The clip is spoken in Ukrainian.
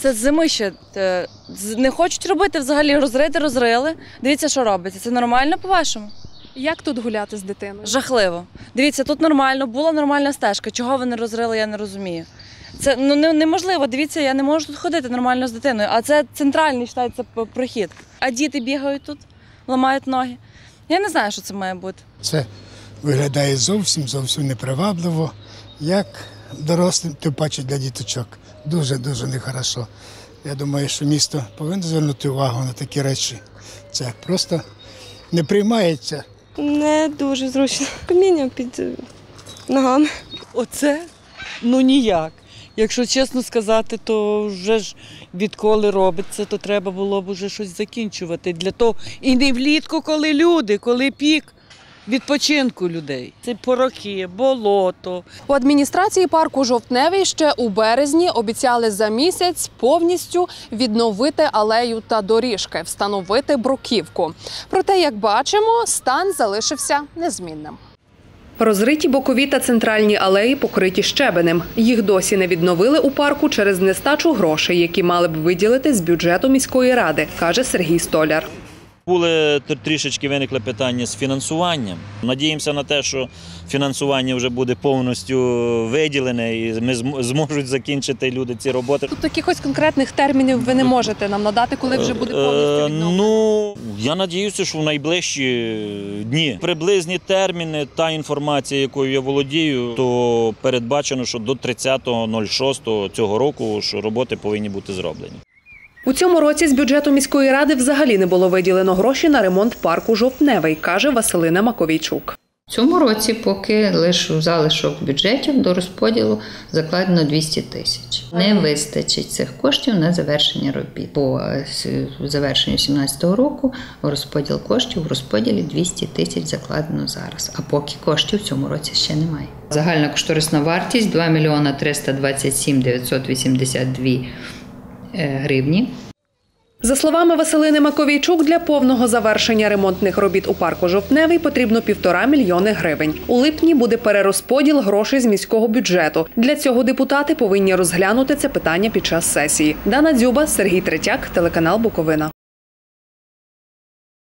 Це з зими ще не хочуть робити, взагалі розрили. Дивіться, що робиться. Це нормально по-вашому? Як тут гуляти з дитиною? Жахливо. Дивіться, тут нормально, була нормальна стежка. Чого ви не розрили, я не розумію. Це неможливо. Дивіться, я не можу тут ходити нормально з дитиною. А це центральний, вважається, прохід. А діти бігають тут, ламають ноги. Я не знаю, що це має бути. Це виглядає зовсім непривабливо, як дорослим, тим паче для діточок. Дуже нехорошо. Я думаю, що місто повинно звернути увагу на такі речі. Це просто не приймається. Не дуже зручно. Каміння під ногами. Оце? Ну ніяк. Якщо чесно сказати, то вже ж відколи робиться, то треба було б вже щось закінчувати. Для того і не влітку, коли пік відпочинку людей. Це порохи, болото. У адміністрації парку «Жовтневий» ще у березні обіцяли за місяць повністю відновити алею та доріжки, встановити бруківку. Проте, як бачимо, стан залишився незмінним. Розриті бокові та центральні алеї покриті щебенем. Їх досі не відновили у парку через нестачу грошей, які мали б виділити з бюджету міської ради, каже Сергій Столяр. Трішечки виникли питання з фінансуванням. Надіємося на те, що фінансування вже буде повністю виділене і ми зможуть закінчити люди ці роботи. Тобто якихось конкретних термінів ви не можете нам надати, коли вже буде повністю відновлено? Ну, я сподіваюся, що в найближчі дні. Приблизні терміни, та інформація, якою я володію, то передбачено, що до 30.06 цього року що роботи повинні бути зроблені. У цьому році з бюджету міської ради взагалі не було виділено гроші на ремонт парку «Жовтневий», каже Василина Маковійчук. В цьому році поки лише у залишок бюджетів до розподілу закладено 200 тисяч. Не вистачить цих коштів на завершення робіт. По завершенню 2017 року розподіл коштів в розподілі 200 тисяч закладено зараз, а поки коштів в цьому році ще немає. Загальна кошторисна вартість 2 мільйона 327 982 гривні. За словами Василини Маковійчук, для повного завершення ремонтних робіт у парку «Жовтневий» потрібно 1,5 мільйони гривень. У липні буде перерозподіл грошей з міського бюджету. Для цього депутати повинні розглянути це питання під час сесії. Дана Дзюба, Сергій Третяк, телеканал Буковина.